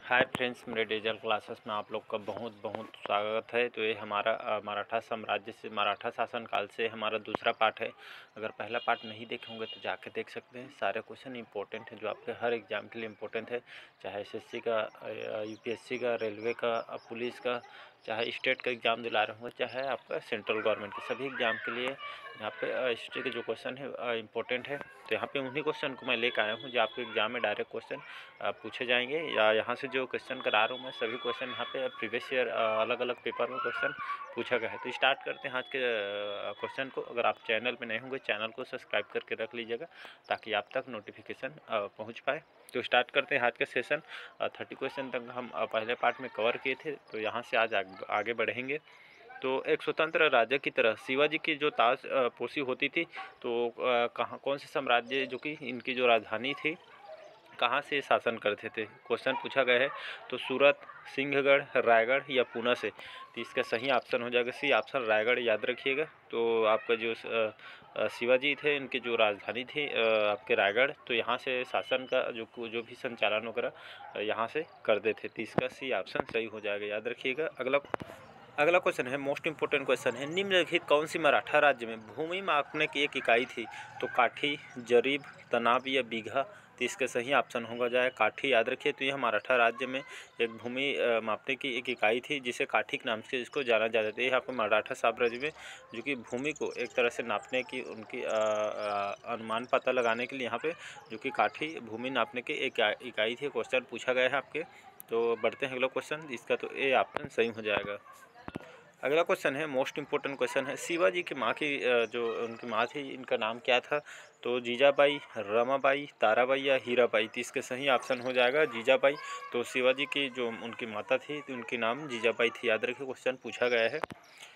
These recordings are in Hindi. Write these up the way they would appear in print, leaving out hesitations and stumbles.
हाय फ्रेंड्स, मेरे डिजिटल क्लासेस में आप लोग का बहुत बहुत स्वागत है। तो ये हमारा मराठा साम्राज्य से मराठा शासनकाल से हमारा दूसरा पार्ट है। अगर पहला पार्ट नहीं देखे होंगे तो जाके देख सकते हैं। सारे क्वेश्चन इंपॉर्टेंट हैं जो आपके हर एग्जाम के लिए इंपॉर्टेंट है, चाहे एसएससी का, यूपीएससी का, रेलवे का, पुलिस का, चाहे स्टेट का एग्ज़ाम दिला रहे होंगे, चाहे आपका सेंट्रल गवर्नमेंट के सभी एग्ज़ाम के लिए यहाँ पे हिस्ट्री के जो क्वेश्चन है इंपॉर्टेंट है। तो यहाँ पे उन्हीं क्वेश्चन को मैं लेकर आया हूँ जो आपके एग्ज़ाम में डायरेक्ट क्वेश्चन पूछे जाएंगे, या यहाँ से जो क्वेश्चन करा रहा हूँ मैं सभी क्वेश्चन यहाँ पे प्रीवियस ईयर अलग अलग पेपर में क्वेश्चन पूछा गया है। तो स्टार्ट करते हैं आज के क्वेश्चन को। अगर आप चैनल पे नए होंगे चैनल को सब्सक्राइब करके रख लीजिएगा ताकि आप तक नोटिफिकेशन पहुँच पाए। तो स्टार्ट करते हैं आज के सेशन। 30 क्वेश्चन तक हम पहले पार्ट में कवर किए थे, तो यहाँ से आज आगे बढ़ेंगे। तो एक स्वतंत्र राजा की तरह शिवाजी की जो ताज पोशी होती थी, तो कहाँ कौन से साम्राज्य जो कि इनकी जो राजधानी थी कहाँ से शासन करते थे, क्वेश्चन पूछा गया है। तो सूरत, सिंहगढ़, रायगढ़ या पूना से। तो इसका सही ऑप्शन हो जाएगा सी ऑप्शन, रायगढ़। याद रखिएगा। तो आपका जो शिवाजी थे इनकी जो राजधानी थी आपके रायगढ़, तो यहाँ से शासन का जो भी संचालन वगैरह यहाँ से करते थे। तो इसका सी ऑप्शन सही हो जाएगा, याद रखिएगा। अगला क्वेश्चन है, मोस्ट इंपोर्टेंट क्वेश्चन है, निम्नलिखित कौन सी मराठा राज्य में भूमि मापने की एक इकाई थी। तो काठी, जरीब, तनाब या बीघा। तो इसका सही ऑप्शन होगा जाए काठी। याद रखिए। तो यह मराठा राज्य में एक भूमि मापने की एक इकाई थी जिसे काठी के नाम से इसको जाना जाता था। यहाँ पर मराठा साम्राज्य में जो कि भूमि को एक तरह से नापने की उनकी अनुमान पता लगाने के लिए यहाँ पे जो कि काठी भूमि नापने की एक इकाई थी, क्वेश्चन पूछा गया है आपके। तो बढ़ते हैं अगला क्वेश्चन, इसका तो ए ऑप्शन सही हो जाएगा। अगला क्वेश्चन है, मोस्ट इंपोर्टेंट क्वेश्चन है, शिवाजी की माँ की जो उनकी माँ थी इनका नाम क्या था। तो जीजाबाई, रमाबाई, ताराबाई या हीराबाई। तो इसके सही ऑप्शन हो जाएगा जीजाबाई। तो शिवाजी की जो उनकी माता थी तो उनकी नाम जीजाबाई थी, याद रखिए, क्वेश्चन पूछा गया है।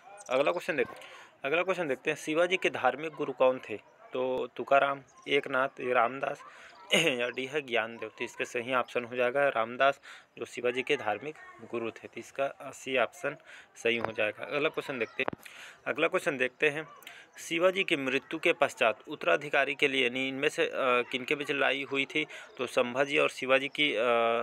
अगला क्वेश्चन देखते हैं, शिवाजी के धार्मिक गुरु कौन थे। तो तुकाराम, एकनाथ, रामदास या डी है ज्ञानदेव। तो इसका सही ऑप्शन हो जाएगा रामदास, जो शिवाजी के धार्मिक गुरु थे। तो इसका सी ऑप्शन सही हो जाएगा। अगला क्वेश्चन देखते हैं, शिवाजी की मृत्यु के पश्चात उत्तराधिकारी के लिए इनमें से किनके बीच लड़ाई हुई थी। तो संभाजी और शिवाजी की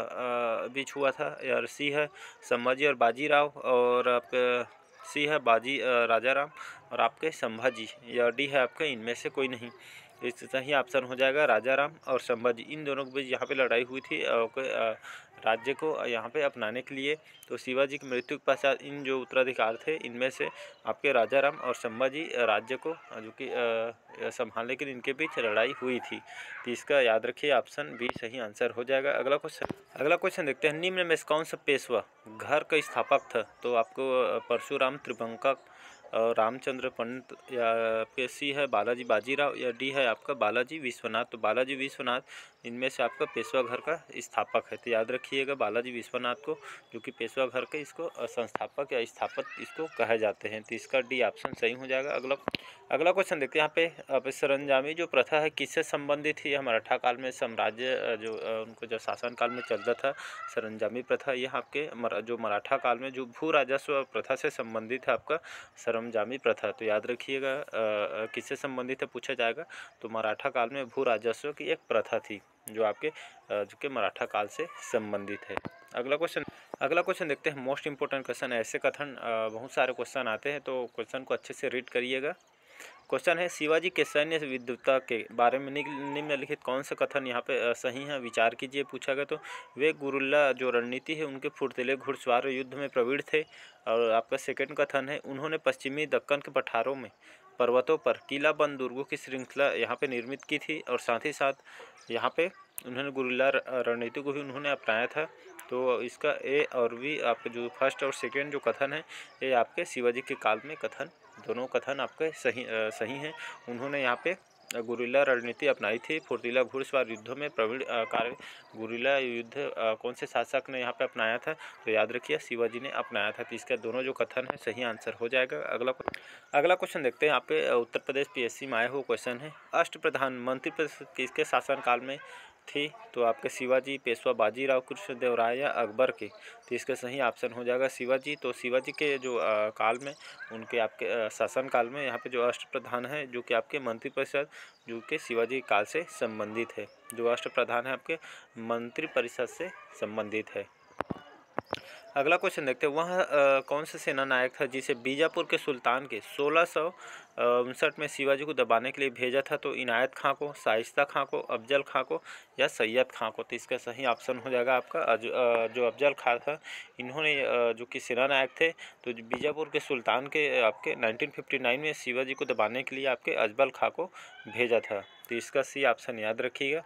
बीच हुआ था, या सी है संभाजी और बाजीराव, और आप सी है राजा राम और आपके संभाजी, या डी है आपका इनमें से कोई नहीं। इस सही ऑप्शन हो जाएगा राजा राम और संभाजी, इन दोनों के बीच यहाँ पे लड़ाई हुई थी राज्य को यहाँ पे अपनाने के लिए। तो शिवाजी की मृत्यु के पश्चात इन जो उत्तराधिकार थे इनमें से आपके राजा राम और संभाजी राज्य को जो कि संभालने के लिए इनके बीच लड़ाई हुई थी। तो इसका याद रखिए ऑप्शन बी सही आंसर हो जाएगा। अगला क्वेश्चन देखते हैं, निम्न में से कौन सा पेशवा घर का स्थापक था। तो आपको परशुराम, त्रिभंकक और रामचंद्र पंडित, या आपके सी है बालाजी बाजीराव, या डी है आपका बालाजी विश्वनाथ। तो बालाजी विश्वनाथ इनमें से आपका पेशवा घर का स्थापक है। तो याद रखिएगा बालाजी विश्वनाथ को, जो कि पेशवा घर के इसको संस्थापक या स्थापक इसको कहे जाते हैं। तो इसका डी ऑप्शन सही हो जाएगा। अगला क्वेश्चन देखते हैं, यहाँ पे सरंजामी जो प्रथा है किससे संबंधित है। यह मराठा काल में साम्राज्य जो उनको जो शासन काल में चलता था सरंजामी प्रथा, यह आपके जो मराठा काल में जो भू राजस्व प्रथा से संबंधित है आपका सरंजामी प्रथा। तो याद रखिएगा किससे संबंधित है पूछा जाएगा। तो मराठा काल में भू राजस्व की एक प्रथा थी जो आपके जो कि मराठा काल से संबंधित है। अगला क्वेश्चन देखते हैं, मोस्ट इंपोर्टेंट क्वेश्चन है। ऐसे कथन बहुत सारे क्वेश्चन आते हैं, तो क्वेश्चन को अच्छे से रीड करिएगा। क्वेश्चन है, शिवाजी के सैन्य विद्वता के बारे में निम्नलिखित कौन सा कथन यहाँ पे सही है, विचार कीजिए पूछा गया। तो वे गुरिल्ला जो रणनीति है उनके फुर्तीले घुड़सवार युद्ध में प्रवीण थे। और आपका सेकंड कथन है, उन्होंने पश्चिमी दक्कन के पठारों में पर्वतों पर किलाबंद दुर्गों की श्रृंखला यहाँ पे निर्मित की थी, और साथ ही साथ यहाँ पे उन्होंने गुरिल्ला रणनीति को भी उन्होंने अपनाया था। तो इसका ए और बी आपके जो फर्स्ट और सेकेंड जो कथन है ये आपके शिवाजी के काल में कथन, दोनों कथन आपके सही हैं। उन्होंने यहाँ पे गुरिल्ला रणनीति अपनाई थी, फुर्तीला घुड़सवार युद्धों में प्रवीण कार्य। गुरिल्ला युद्ध कौन से शासक ने यहाँ पे अपनाया था। तो याद रखिए शिवाजी ने अपनाया था। तो इसका दोनों जो कथन है सही आंसर हो जाएगा। अगला क्वेश्चन देखते हैं, यहाँ पे उत्तर प्रदेश पीएससी में आया हुआ क्वेश्चन है, अष्टप्रधान मंत्री परिषद किसके शासनकाल में थी। तो आपके शिवाजी, पेशवा बाजीराव, कृष्णदेवराय या अकबर के। तो इसका सही ऑप्शन हो जाएगा शिवाजी। तो शिवाजी के जो काल में उनके आपके शासन काल में यहाँ पे जो अष्टप्रधान है जो कि आपके मंत्री परिषद जो कि शिवाजी काल से संबंधित है, जो अष्टप्रधान है आपके मंत्री परिषद से संबंधित है। अगला क्वेश्चन देखते हैं, वह कौन सा सेना नायक था जिसे बीजापुर के सुल्तान के 1659 में शिवाजी को दबाने के लिए भेजा था? तो इनायत खां को, शाइस्ता खां को, अफजल खां को या सैयद खां को? तो इसका सही ऑप्शन हो जाएगा आपका जो अफजल खां था, इन्होंने जो कि सेना नायक थे, तो बीजापुर के सुल्तान के आपके 1959 में शिवाजी को दबाने के लिए आपके अफजल खां को भेजा था। तो इसका सी ऑप्शन याद रखिएगा।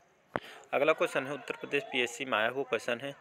अगला क्वेश्चन है, उत्तर प्रदेश पीएससी में आया हुआ क्वेश्चन है,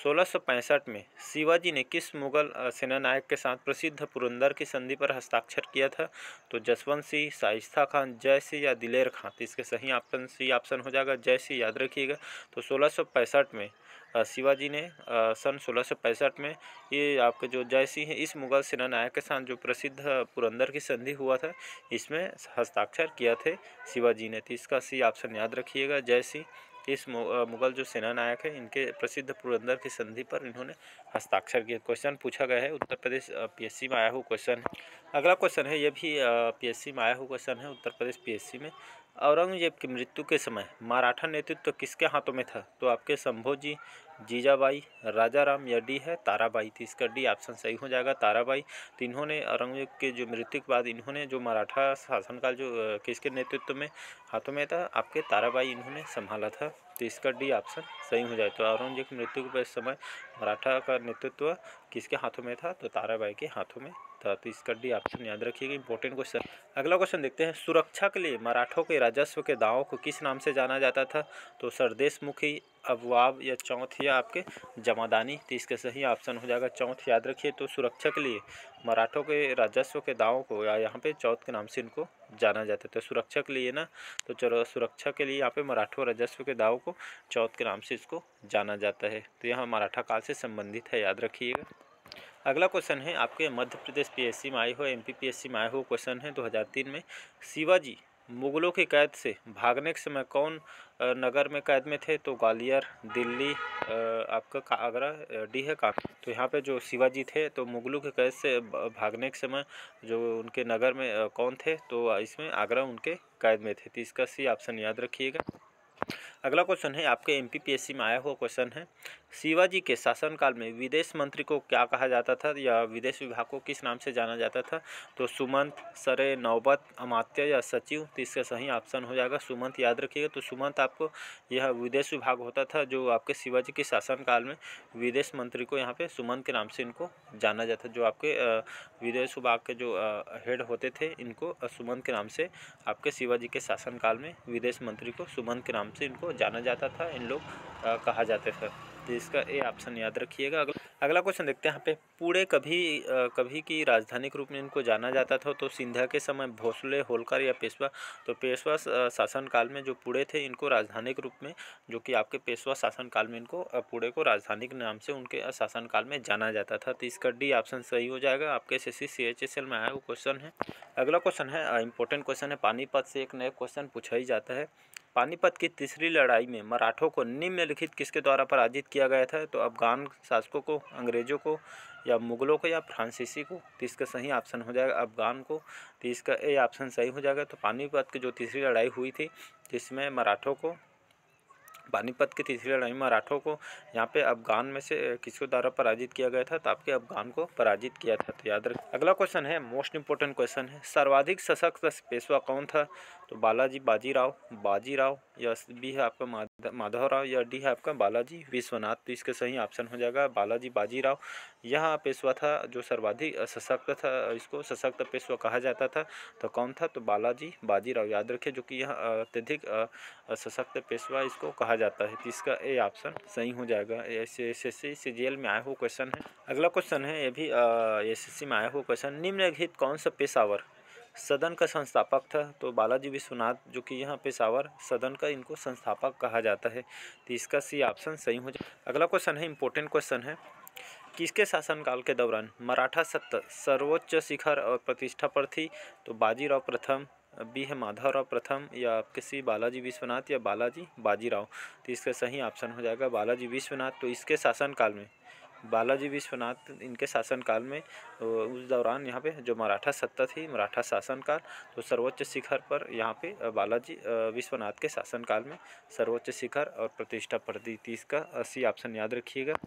1665 में शिवाजी ने किस मुगल सेना नायक के साथ प्रसिद्ध पुरंदर की संधि पर हस्ताक्षर किया था? तो जसवंत सिंह, शाइस्ता खान, जय सिंह या दिलेर खां? तो इसके सही ऑप्शन सी ऑप्शन हो जाएगा, जय सिंह, याद रखिएगा। तो 1665 में शिवाजी ने सन 1665 में ये आपके जो जय सिंह है, इस मुगल सेना नायक के साथ जो प्रसिद्ध पुरंदर की संधि हुआ था, इसमें हस्ताक्षर किया थे शिवाजी ने। तो इसका सी ऑप्शन याद रखिएगा, जय सिंह इस मुगल जो सेना नायक है, इनके प्रसिद्ध पुरंदर की संधि पर इन्होंने हस्ताक्षर किए। क्वेश्चन पूछा गया है, उत्तर प्रदेश पीएससी में आया हुआ क्वेश्चन है। अगला क्वेश्चन है, यह भी पीएससी में आया हुआ क्वेश्चन है, उत्तर प्रदेश पीएससी में। औरंगजेब की मृत्यु के समय मराठा नेतृत्व किसके हाथों में था? तो आपके संभोजी, जीजाबाई, राजाराम या डी है ताराबाई? तो इसका डी ऑप्शन सही हो जाएगा, ताराबाई। तो इन्होंने औरंगजेब के जो मृत्यु के बाद इन्होंने जो मराठा शासनकाल जो किसके नेतृत्व में हाथों में था? आपके ताराबाई इन्होंने संभाला था। तो इसका डी ऑप्शन सही हो जाए। तो औरंगजेब की मृत्यु के समय मराठा का नेतृत्व किसके हाथों में था? तो ताराबाई के हाथों में था। तो इसका डी ऑप्शन याद रखिएगा, इंपॉर्टेंट क्वेश्चन। अगला क्वेश्चन देखते हैं, सुरक्षा के लिए मराठों के राजस्व के दावों को किस नाम से जाना जाता था? तो सरदेशमुखी, अबवाब या चौथ या आपके जमादानी? तो इसका सही ऑप्शन हो जाएगा चौथ, याद रखिए। तो सुरक्षा के लिए मराठों के राजस्व के दावों को या यहाँ पे चौथ के नाम से इनको जाना जाता है। तो सुरक्षा के लिए ना, तो चलो सुरक्षा के लिए यहाँ पे मराठा राजस्व के दावों को चौथ के नाम से इसको जाना जाता है। तो यहाँ मराठा काल से संबंधित है, याद रखिएगा। अगला क्वेश्चन है, आपके मध्य प्रदेश पीएससी में आए हुए, एमपी पीएससी में आए हुए क्वेश्चन है 2003 में, शिवाजी मुगलों की कैद से भागने के समय कौन नगर में कैद में थे? तो ग्वालियर, दिल्ली, आपका आगरा, डी है कानपुर? तो यहाँ पे जो शिवाजी थे, तो मुगलों के कैद से भागने के समय जो उनके नगर में कौन थे? तो इसमें आगरा उनके कैद में थे। तो इसका सी ऑप्शन याद रखिएगा। अगला क्वेश्चन है, आपके एमपी पीएससी में आया हुआ क्वेश्चन है, शिवाजी के शासनकाल में विदेश मंत्री को क्या कहा जाता था या विदेश विभाग को किस नाम से जाना जाता था? तो सुमंत, सरे, नौबत, अमात्य या सचिव? तो इसका सही ऑप्शन हो जाएगा सुमंत, याद रखिएगा। तो सुमंत आपको यह विदेश विभाग होता था, जो आपके शिवाजी के शासनकाल में विदेश मंत्री को यहाँ पे सुमंत के नाम से इनको जाना जाता है। जो आपके विदेश विभाग के जो हेड होते थे, इनको सुमंत के नाम से आपके शिवाजी के शासनकाल में विदेश मंत्री को सुमंत के नाम से इनको जाना जाता था, इन लोग कहा जाते थे। तो इसका ए ऑप्शन याद रखिएगा। अगला क्वेश्चन देखते हैं, यहाँ पे पुणे कभी की राजधानी के रूप में इनको जाना जाता था? तो सिंधिया के समय, भोसले, होलकर या पेशवा? तो पेशवा शासनकाल में जो पुणे थे, इनको राजधानी के रूप में, जो कि आपके पेशवा शासनकाल में इनको पुणे को राजधानी के नाम से उनके शासनकाल में जाना जाता था। तो इसका डी ऑप्शन सही हो जाएगा, आपके एसएससी CHSL में आया वो क्वेश्चन है। अगला क्वेश्चन है, इंपॉर्टेंट क्वेश्चन है, पानीपत से एक नया क्वेश्चन पूछा ही जाता है। पानीपत की तीसरी लड़ाई में मराठों को निम्नलिखित किसके द्वारा पराजित किया गया था? तो अफगान शासकों को, अंग्रेजों को या मुगलों को या फ्रांसीसी को? तो इसका सही ऑप्शन हो जाएगा अफगान को। तो इसका ए ऑप्शन सही हो जाएगा। तो पानीपत की जो तीसरी लड़ाई हुई थी, जिसमें मराठों को, पानीपत की तीसरी लड़ाई में मराठों को यहाँ पे अफगान में से किसके द्वारा पराजित किया गया था? तो आपके अफगान को पराजित किया था। तो याद रख। अगला क्वेश्चन है, मोस्ट इंपोर्टेंट क्वेश्चन है, सर्वाधिक सशक्त पेशवा कौन था? तो बालाजी बाजीराव या बी है आपका माधवराव या डी है आपका बालाजी विश्वनाथ? तो इसके सही ऑप्शन हो जाएगा बालाजी बाजीराव। यह पेशवा था जो सर्वाधिक सशक्त था, इसको सशक्त पेशवा कहा जाता था। तो कौन था? तो बालाजी बाजीराव, याद रखिए, जो कि यह अत्यधिक सशक्त पेशवा इसको कहा जाता है। तो इसका ए ऑप्शन सही हो जाएगा। एसएससी CGL में आया हुआ क्वेश्चन है। अगला क्वेश्चन है, ये भी एसएससी में आया हुआ क्वेश्चन, निम्नलिखित कौन सा पेशावर सदन का संस्थापक था? तो बालाजी विश्वनाथ, जो कि यहाँ पेशावर सदन का इनको संस्थापक कहा जाता है। तो इसका सी ऑप्शन सही हो जाए। अगला क्वेश्चन है, इंपॉर्टेंट क्वेश्चन है, किसके शासनकाल के दौरान मराठा सत्ता सर्वोच्च शिखर और प्रतिष्ठा पर थी? तो बाजीराव प्रथम, बी है माधवराव प्रथम या आपके सी बालाजी विश्वनाथ या बालाजी बाजीराव? तो इसका सही ऑप्शन हो जाएगा बालाजी विश्वनाथ। तो इसके शासनकाल में बालाजी विश्वनाथ, इनके शासनकाल में उस दौरान यहाँ पे जो मराठा सत्ता थी, मराठा शासनकाल, तो सर्वोच्च शिखर पर यहाँ पे बालाजी विश्वनाथ के शासनकाल में सर्वोच्च शिखर और प्रतिष्ठा पर थी। इसका सी ऑप्शन याद रखिएगा।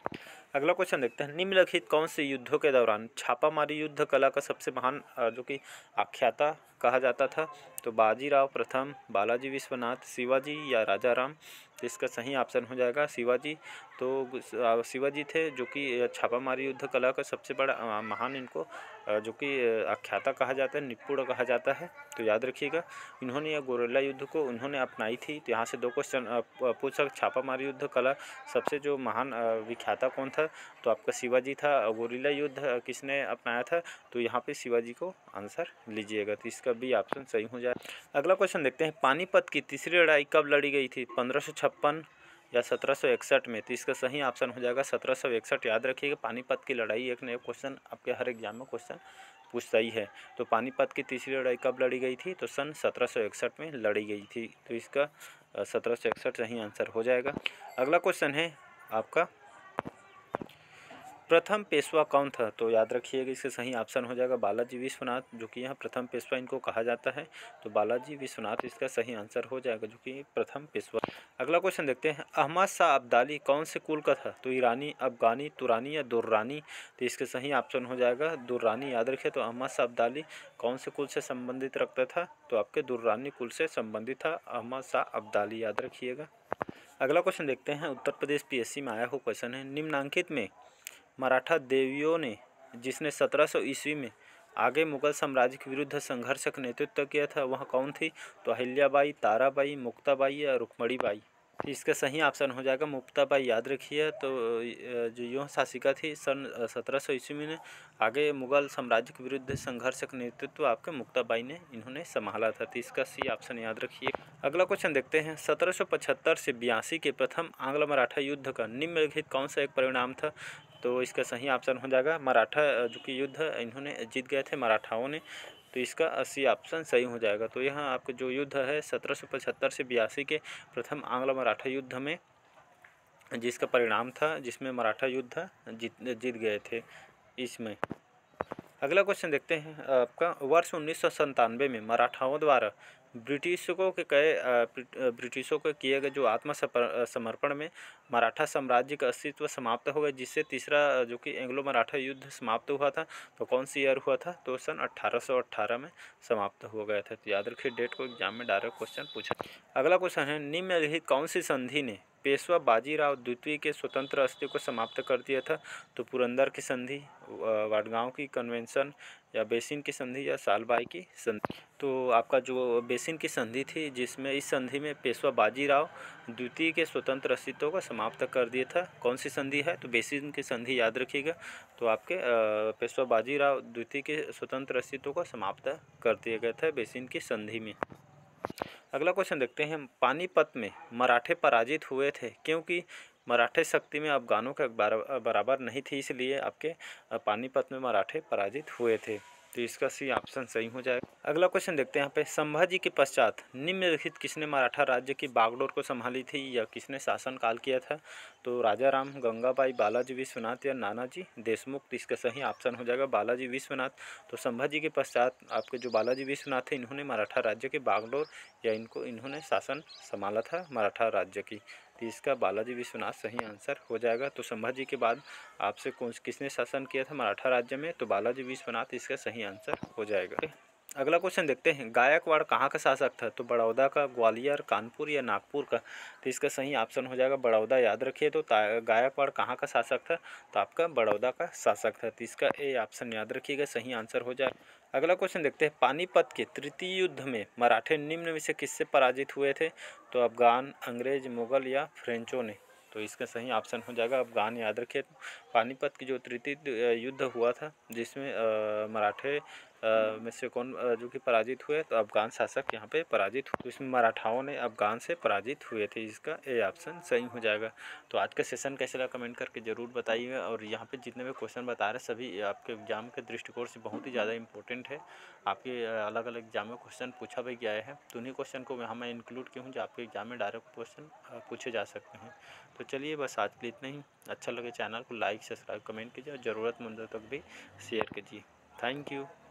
अगला क्वेश्चन देखते हैं, निम्नलिखित कौन से युद्धों के दौरान छापामारी युद्ध कला का सबसे महान जो कि आख्याता कहा जाता था? तो बाजीराव प्रथम, बालाजी विश्वनाथ, शिवाजी या राजा राम? तो इसका सही ऑप्शन हो जाएगा शिवाजी। तो शिवाजी थे जो कि छापामारी युद्ध कला का सबसे बड़ा महान इनको जो कि आख्याता कहा जाता है, निपुण कहा जाता है। तो याद रखिएगा, इन्होंने यह गोरिल्ला युद्ध को उन्होंने अपनाई थी। तो यहाँ से 2 क्वेश्चन पूछ सकते, छापामारी युद्ध कला सबसे जो महान विख्याता कौन था? तो आपका शिवाजी था। गोरिल्ला युद्ध किसने अपनाया था? तो यहाँ पे शिवाजी को आंसर लीजिएगा। तो इसका भी ऑप्शन सही हो जाए। अगला क्वेश्चन देखते हैं, पानीपत की तीसरी लड़ाई कब लड़ी गई थी? 1556 या 1761 में? तो इसका सही ऑप्शन हो जाएगा 1761। याद रखिएगा, पानीपत की लड़ाई एक नया क्वेश्चन आपके हर एग्जाम में क्वेश्चन पूछता ही है। तो पानीपत की तीसरी लड़ाई कब लड़ी गई थी? तो सन 1761 में लड़ी गई थी। तो इसका 1761 सही आंसर हो जाएगा। अगला क्वेश्चन है आपका, प्रथम पेशवा कौन था? तो याद रखिएगा, इससे सही ऑप्शन हो जाएगा बालाजी विश्वनाथ, जो कि यहाँ प्रथम पेशवा इनको कहा जाता है। तो बालाजी विश्वनाथ इसका सही आंसर हो जाएगा, जो कि प्रथम पेशवा। अगला क्वेश्चन देखते हैं, अहमद शाह अब्दाली कौन से कुल का था? तो ईरानी, अफगानी, तुरानी या दुर्रानी? तो इसका सही ऑप्शन हो जाएगा दुर्रानी। याद रखिए, तो अहमद शाह अब्दाली कौन से कुल से संबंधित रखता था? तो आपके दुर्रानी कुल से संबंधित था अहमद शाह अब्दाली, याद रखिएगा। अगला क्वेश्चन देखते हैं, उत्तर प्रदेश PSC में आया हुआ क्वेश्चन है, निम्नांकित में मराठा देवियों ने जिसने 1700 ईस्वी में आगे मुगल साम्राज्य के विरुद्ध संघर्ष का नेतृत्व किया था, वह कौन थी? तो अहिल्याबाई, ताराबाई, मुक्ताबाई या रुक्मणीबाई? तो इसका सही ऑप्शन हो जाएगा मुक्ताबाई। याद रखिए, तो जो यह शासिका थी सन 1700 ईस्वी में आगे मुगल साम्राज्य के विरुद्ध संघर्ष का नेतृत्व आपके मुक्ताबाई ने इन्होंने संभाला था। तो इसका सी ऑप्शन याद रखिए। अगला क्वेश्चन देखते हैं, 1775 से 82 के प्रथम आंग्ल मराठा युद्ध का निम्नलिखित कौन सा एक परिणाम था? तो इसका सही ऑप्शन हो जाएगा मराठा जो कि युद्ध इन्होंने जीत गए थे मराठाओं ने। तो इसका 80 ऑप्शन सही हो जाएगा। तो यहाँ आपका जो युद्ध है 1775 से 82 के प्रथम आंग्ल मराठा युद्ध में जिसका परिणाम था, जिसमें मराठा युद्ध जीत गए थे इसमें। अगला क्वेश्चन देखते हैं आपका, वर्ष 1997 में मराठाओं द्वारा ब्रिटिशों को किए गए जो आत्मसमर्पण में मराठा साम्राज्य का अस्तित्व समाप्त हो गया, जिससे तीसरा जो कि एंग्लो मराठा युद्ध समाप्त हुआ था। तो कौन सी ईयर हुआ था? तो सन 1818 में समाप्त हो गया था। तो याद रखिए, डेट को एग्जाम में डायरेक्ट क्वेश्चन पूछा। अगला क्वेश्चन है, निम्नलिखित कौन सी संधि ने पेशवा बाजीराव द्वितीय के स्वतंत्र अस्तित्व को समाप्त कर दिया था? तो पुरंदर की संधि, वाडगांव की कन्वेंशन या बेसिन की संधि या सालबाई की संधि? तो आपका जो बेसिन की संधि थी, जिसमें इस संधि में पेशवा बाजीराव द्वितीय के स्वतंत्र अस्तित्व को समाप्त कर दिया था। कौन सी संधि है? तो बेसिन की संधि, याद रखिएगा। तो आपके पेशवा बाजीराव द्वितीय के स्वतंत्र अस्तित्व को समाप्त कर दिया गया था बेसिन की संधि में। अगला क्वेश्चन देखते हैं, पानीपत में मराठे पराजित हुए थे क्योंकि मराठे शक्ति में अफगानों के बराबर नहीं थी, इसलिए आपके पानीपत में मराठे पराजित हुए थे। तो इसका सी ऑप्शन सही हो जाएगा। अगला क्वेश्चन देखते हैं यहाँ पे, संभाजी के पश्चात निम्नलिखित किसने मराठा राज्य की बागडोर को संभाली थी या किसने शासन काल किया था? तो राजा राम, गंगाबाई, बालाजी विश्वनाथ या नानाजी देशमुख? तो इसका सही ऑप्शन हो जाएगा बालाजी विश्वनाथ। तो संभाजी के पश्चात आपके जो बालाजी विश्वनाथ थे, इन्होंने मराठा राज्य के बागडोर या इन्होंने शासन संभाला था मराठा राज्य की। तो इसका बालाजी विश्वनाथ सही आंसर हो जाएगा। तो संभाजी के बाद आपसे किसने शासन किया था मराठा राज्य में? तो बालाजी विश्वनाथ इसका सही आंसर हो जाएगा। अगला क्वेश्चन देखते हैं, गायकवाड़ कहाँ का शासक था? तो बड़ौदा का, ग्वालियर, कानपुर या नागपुर का? तो इसका सही ऑप्शन हो जाएगा बड़ौदा। याद रखिए, तो गायकवाड़ कहाँ का शासक था? तो आपका बड़ौदा का शासक था। तो इसका ए ऑप्शन याद रखिएगा, सही आंसर हो जाए। अगला क्वेश्चन देखते हैं, पानीपत के तृतीय युद्ध में मराठे निम्न में से किससे पराजित हुए थे? तो अफगान, अंग्रेज, मुगल या फ्रेंचों ने? तो इसका सही ऑप्शन हो जाएगा अफगान। याद रखिए, पानीपत की जो तृतीय युद्ध हुआ था, जिसमें मराठे में से कौन जो कि पराजित हुए? तो अफगान शासक यहाँ पे पराजित हुए। तो इसमें मराठाओं ने अफगान से पराजित हुए थे। इसका ए ऑप्शन सही हो जाएगा। तो आज का सेशन कैसे लगा कमेंट करके ज़रूर बताइएगा। और यहाँ पे जितने भी क्वेश्चन बता रहे हैं सभी आपके एग्जाम के दृष्टिकोण से बहुत ही ज़्यादा इंपॉर्टेंट है। आपके अलग अलग एग्जाम में क्वेश्चन पूछा भी गया है, तो उन्हीं क्वेश्चन को यहाँ मैं इंक्लूड किया हूँ जो आपके एग्जाम में डायरेक्ट क्वेश्चन पूछे जा सकते हैं। तो चलिए, बस आज के लिए इतना ही। अच्छा लगे चैनल को लाइक, सब्सक्राइब, कमेंट कीजिए और ज़रूरतमंदों तक भी शेयर कीजिए। Thank you.